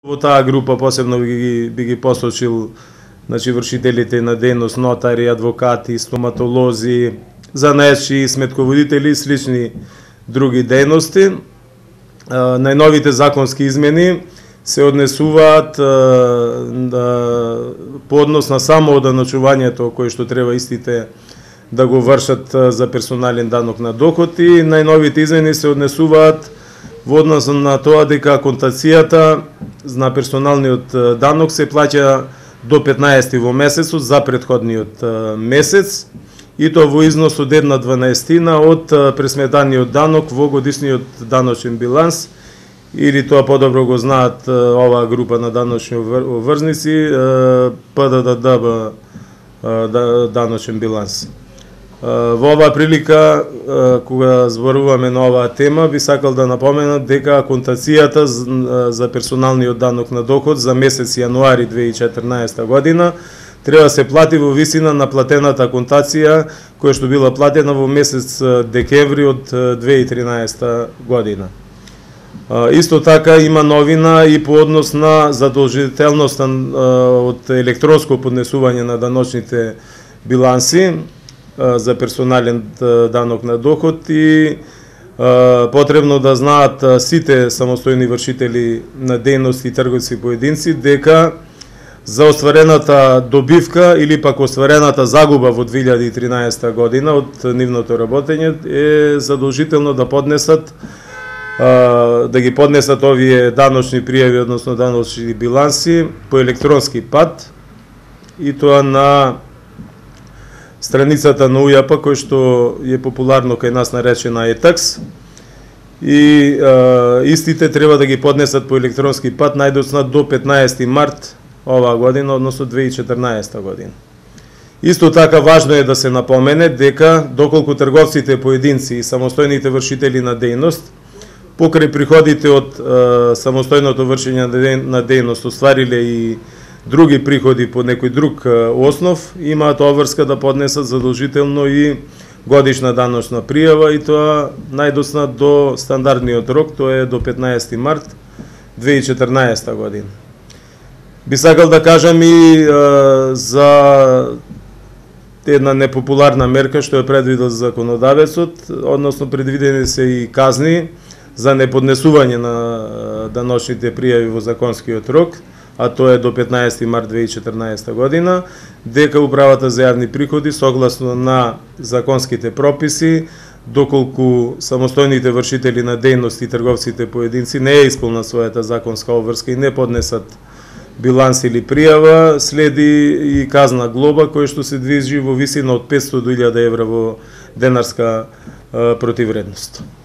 Во таа група посебно би ги посочил вршителите на дејност, нотари, адвокати, стоматолози, занаечи, сметководители и слични други дејности. Најновите законски измени се однесуваат по однос на само оданочувањето кој што треба истите да го вршат за персонален данок на доход, и најновите измени се однесуваат во однос на тоа дека аконтацијата на персоналниот данок се плаќа до 15 во месецот за претходниот месец, и тоа во износ од 1/12 од пресметаниот данок во годишниот даночен биланс, или тоа подобро го знаат оваа група на даночни обврзници, ПДД даночен биланс. Во оваа прилика, кога зборуваме на оваа тема, би сакал да напоменам дека аконтацијата за персоналниот данок на доход за месец јануари 2014 година треба да се плати во висина на платената аконтација која што била платена во месец декември од 2013 година. Исто така има новина и по однос на задолжителноста од електронско поднесување на даночните биланси за персонален данок на доход, и потребно да знаат сите самостојни вршители на дејност и трговци поединци дека за остварената добивка или пак остварената загуба во 2013 година од нивното работење е задолжително да поднесат ги поднесат овие даночни пријави, односно даночни биланси по електронски пат, и тоа на страницата на УЈАП, кој што е популарно кај нас наречена ЕТАКС, и истите треба да ги поднесат по електронски пат најдоцна до 15 март оваа година, односно 2014 година. Исто така важно е да се напомене дека доколку трговците поединци и самостојните вршители на дејност покрај приходите од самостојното вршење на дејност оствариле и други приходи по некој друг основ, имаат обврска да поднесат задолжително и годишна даночна пријава, и тоа најдоцна до стандардниот рок, тоа е до 15 март 2014 година. Би сакал да кажам и за една непопуларна мерка што е предвидел законодавецот, односно предвидени се и казни за неподнесување на даночните пријави во законскиот рок, а тоа е до 15 март 2014 година, дека Управата за јавни приходи, согласно на законските прописи, доколку самостојните вршители на дејност и трговците поединци не ја исполнат својата законска обврска и не поднесат биланс или пријава, следи и казна глоба која што се движи во висина од 500 до 1000 евра во денарска противредност.